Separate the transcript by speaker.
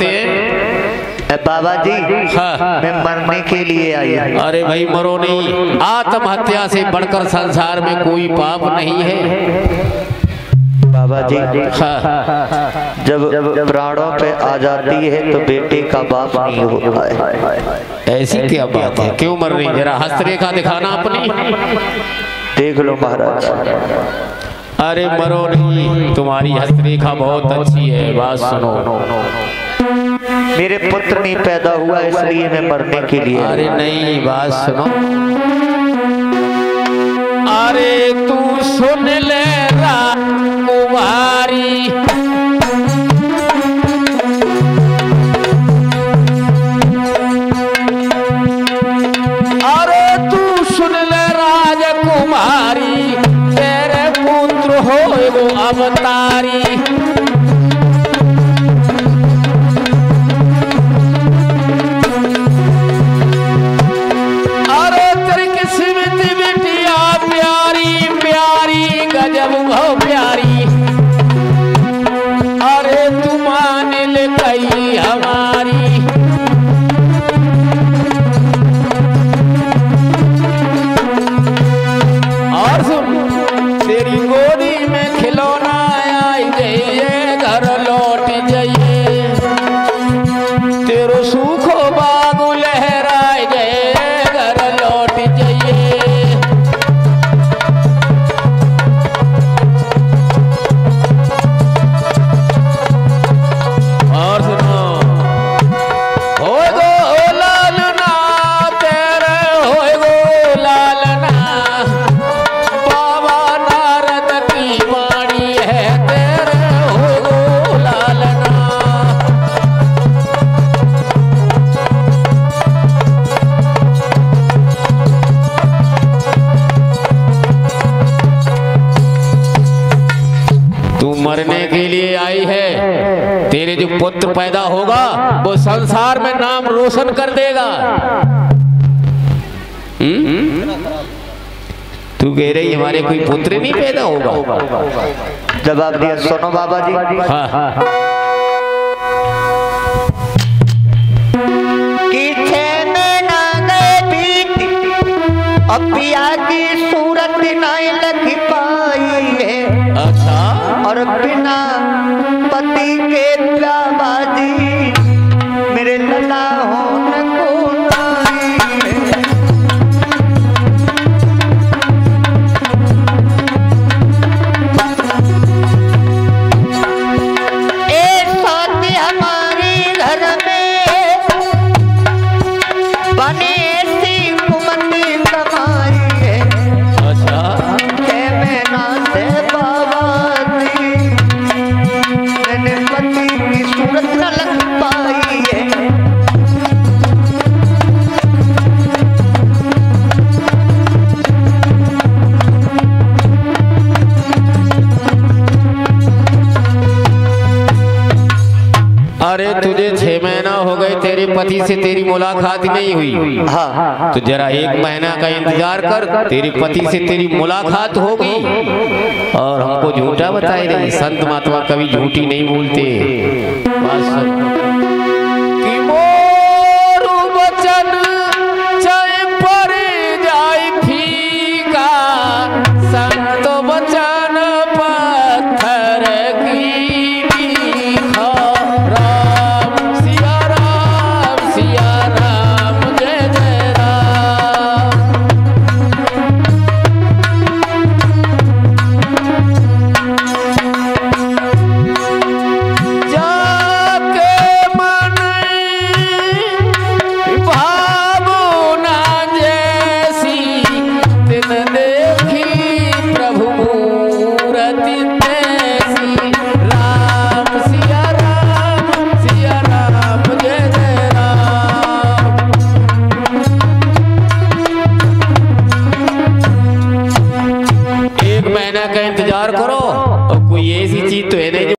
Speaker 1: करते हैं?
Speaker 2: बाबा जी
Speaker 1: हाँ।
Speaker 2: मैं मरने के लिए आई हूँ।
Speaker 1: अरे भाई मरो नहीं, आत्महत्या से बढ़कर संसार में कोई पाप नहीं है
Speaker 2: बाबा जी।
Speaker 1: हाँ।
Speaker 2: जब प्राणों पे आ जाती है तो बेटे का बाप नहीं होता है।
Speaker 1: ऐसी क्या बात है, क्यों मर रही? जरा हस्तरेखा दिखाना अपनी,
Speaker 2: देख लो महाराज।
Speaker 1: अरे मरो नहीं, तुम्हारी हस्तरेखा बहुत अच्छी है। बात सुनो,
Speaker 2: मेरे पुत्र नहीं पैदा हुआ इसलिए मैं मरने के लिए।
Speaker 1: अरे नहीं, बात सुनो। अरे तू सुन ले कुमारी, अरे तू सुन ले राजकुमारी, तेरे पुत्र हो वो अवतारी। मरने के लिए आई है, तेरे जो पुत्र पैदा होगा वो संसार में नाम रोशन कर देगा। तू कह रही हमारे कोई पुत्र नहीं पैदा होगा?
Speaker 2: जवाब दिया, सुनो बाबा जी।
Speaker 1: हाँ।
Speaker 2: पिया की सूरत नहीं लग पाई है।
Speaker 1: अच्छा।
Speaker 2: और बिना पति के बाबाजी मेरे लला होने को नहीं है। एक साथ हमारे घर में बने
Speaker 1: अरे तुझे 6 महीना हो गए तेरे पति से तेरी मुलाकात नहीं हुई।
Speaker 2: हाँ।
Speaker 1: तो जरा 1 महीना का इंतजार कर, तेरे पति से तेरी मुलाकात होगी। और हमको झूठा बताए रही, संत महात्मा कभी झूठी नहीं बोलते।